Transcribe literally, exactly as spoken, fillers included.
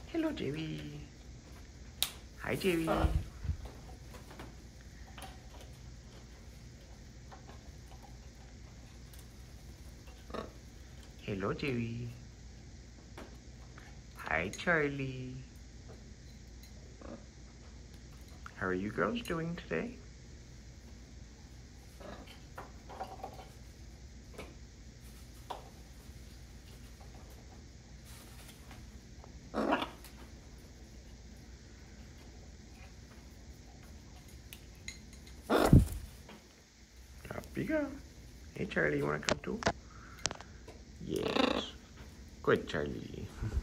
Hello, Jerry. Hi, Jerry. Hello, Jerry. Hi, Charlie. How are you girls doing today? Up you go. Hey, Charlie, you want to come too? Yes. Good, Charlie.